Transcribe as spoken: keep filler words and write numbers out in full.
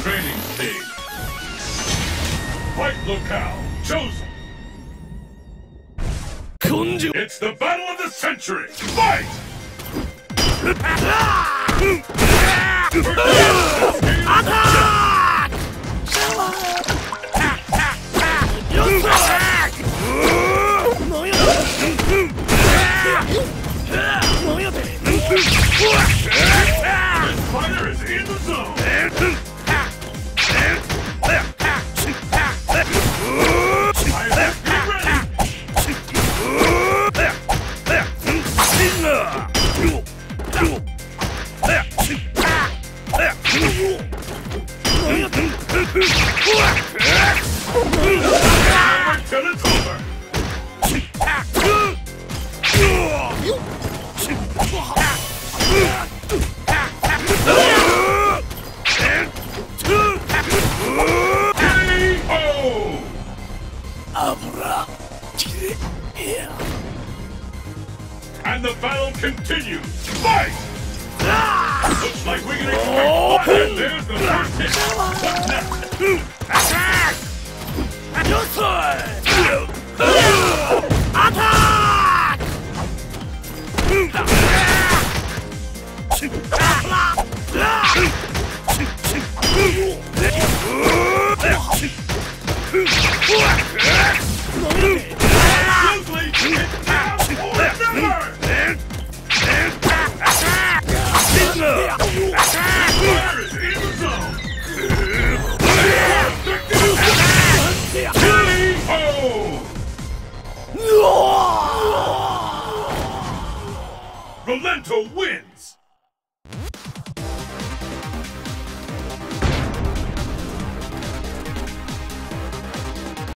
training stage. Fight locale chosen. It's the battle of the century. Fight! Attack! This fighter is in the zone. Until it's over. And the battle continues. Fight! Looks like we can expect. And there's the first hit. What's next? Attack! Attack! Rolento wins!